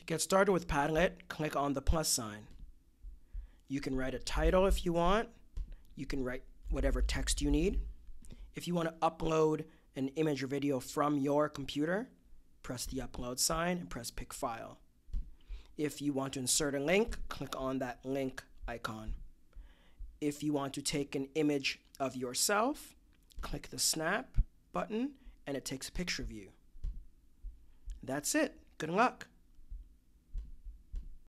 To get started with Padlet, click on the plus sign. You can write a title if you want. You can write whatever text you need. If you want to upload an image or video from your computer, press the upload sign and press pick file. If you want to insert a link, click on that link icon. If you want to take an image of yourself, click the snap button and it takes a picture of you. That's it. Good luck.